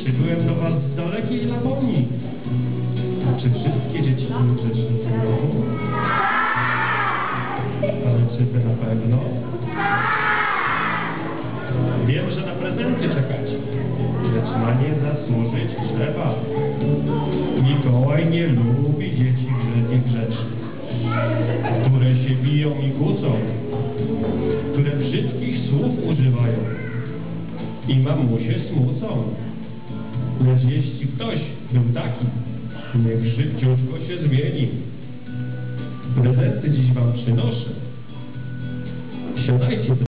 Przybyłem do was z dalekiej Laponii. Czy wszystkie dzieci są grzeczne w domu? Ale czy wy na pewno? Wiem, że na prezenty czekacie, lecz na nie zasłużyć trzeba. Mikołaj nie lubi dzieci niegrzecznych, które się biją i kłócą, które brzydkich słów używają i mamusie smucą. Lecz jeśli ktoś był taki, niech szybciutko się zmieni. Prezenty dziś wam przynoszę. Siadajcie.